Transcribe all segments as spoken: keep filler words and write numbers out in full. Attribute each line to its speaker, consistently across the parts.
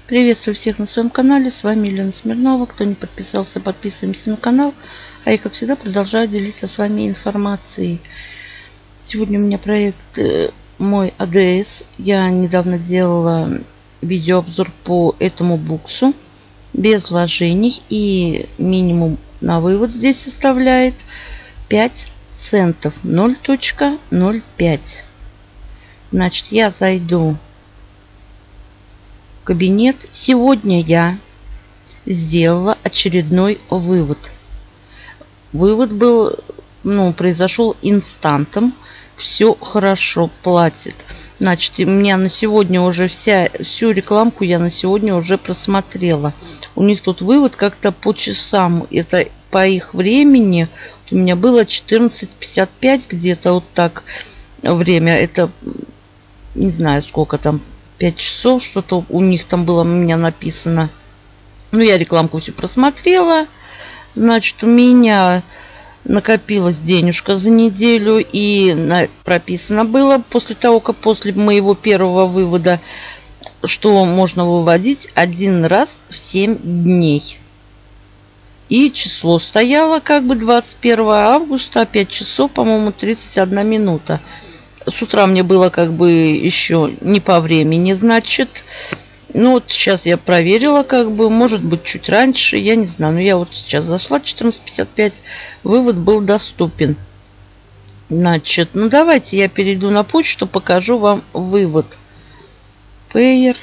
Speaker 1: Приветствую всех на своем канале. С вами Елена Смирнова. Кто не подписался, подписываемся на канал. А я, как всегда, продолжаю делиться с вами информацией. Сегодня у меня проект мой эй ди эс. Я недавно делала видеообзор по этому буксу без вложений. И минимум на вывод здесь составляет пять центов. ноль целых ноль пять. Значит, я зайду кабинет. Сегодня я сделала очередной вывод. Вывод был, ну, произошел инстантом. Все хорошо, платит. Значит, у меня на сегодня уже вся, всю рекламку я на сегодня уже просмотрела. У них тут вывод как-то по часам. Это по их времени. У меня было четырнадцать пятьдесят пять где-то вот так время. Это не знаю сколько там. пять часов, что-то у них там было, у меня написано. Ну, я рекламку всю просмотрела. Значит, у меня накопилась денежка за неделю. И на, прописано было после того, как после моего первого вывода, что можно выводить один раз в семь дней. И число стояло как бы двадцать первого августа, пять часов, по-моему, тридцать одна минута. С утра мне было как бы еще не по времени, значит. Ну вот сейчас я проверила, как бы, может быть, чуть раньше, я не знаю. Но я вот сейчас зашла, четырнадцать пятьдесят пять, вывод был доступен. Значит, ну давайте я перейду на почту, покажу вам вывод. Payer.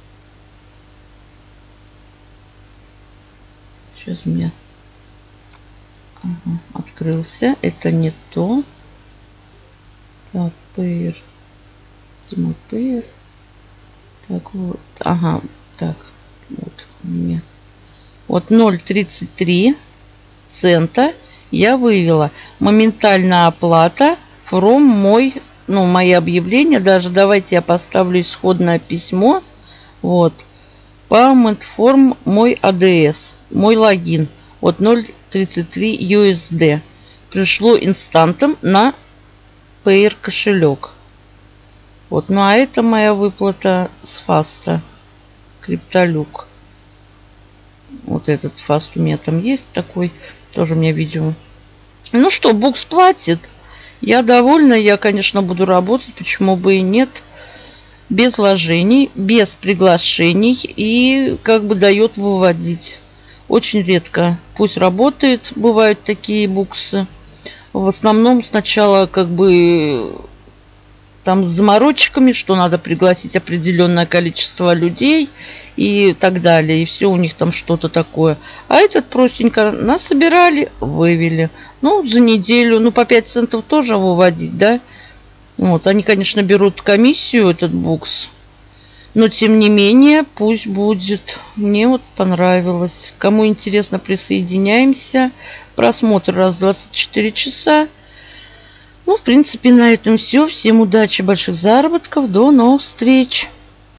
Speaker 1: Сейчас у меня ага, открылся. Это не то. Так, Payer. Smart Payer. Так, вот. Ага, так. Вот у меня. Вот ноль целых тридцать три цента я вывела. Моментальная оплата from мой, ну, мои объявления. Даже давайте я поставлю исходное письмо. Вот. Payment form мой эй ди эс. Мой логин. Вот ноль целых тридцать три ю эс ди. Пришло инстантом на Payer кошелек. Вот, ну а это моя выплата с фаста. Криптолюк. Вот этот фаст у меня там есть такой. Тоже у меня видео. Ну что, букс платит. Я довольна. Я, конечно, буду работать. Почему бы и нет. Без вложений, без приглашений. И как бы дает выводить. Очень редко. Пусть работает. Бывают такие буксы. В основном сначала как бы там с заморочками, что надо пригласить определенное количество людей и так далее. И все у них там что-то такое. А этот простенько насобирали, вывели. Ну, за неделю, ну, по пять центов тоже выводить, да. Вот, они, конечно, берут комиссию, этот букс. Но, тем не менее, пусть будет. Мне вот понравилось. Кому интересно, присоединяемся. Просмотр раз в двадцать четыре часа. Ну, в принципе, на этом все. Всем удачи, больших заработков. До новых встреч.